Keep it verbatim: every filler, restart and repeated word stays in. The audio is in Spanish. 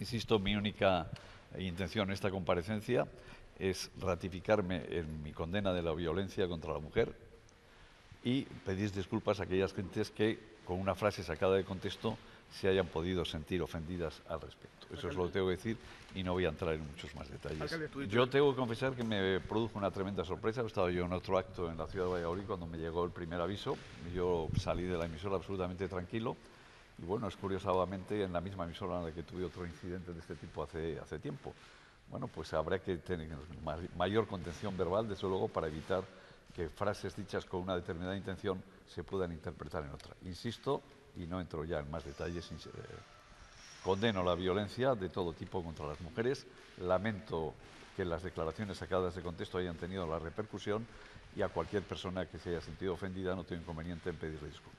Insisto, mi única intención en esta comparecencia es ratificarme en mi condena de la violencia contra la mujer y pedir disculpas a aquellas gentes que, con una frase sacada de contexto, se hayan podido sentir ofendidas al respecto. Eso es lo que tengo que decir y no voy a entrar en muchos más detalles. Yo tengo que confesar que me produjo una tremenda sorpresa. Estaba yo en otro acto en la ciudad de Valladolid cuando me llegó el primer aviso. Yo salí de la emisora absolutamente tranquilo. Y bueno, es curiosamente en la misma emisora en la que tuve otro incidente de este tipo hace, hace tiempo. Bueno, pues habrá que tener mayor contención verbal, desde luego, para evitar que frases dichas con una determinada intención se puedan interpretar en otra. Insisto, y no entro ya en más detalles, eh, condeno la violencia de todo tipo contra las mujeres, lamento que las declaraciones sacadas de contexto hayan tenido la repercusión y a cualquier persona que se haya sentido ofendida no tengo inconveniente en pedirle disculpas.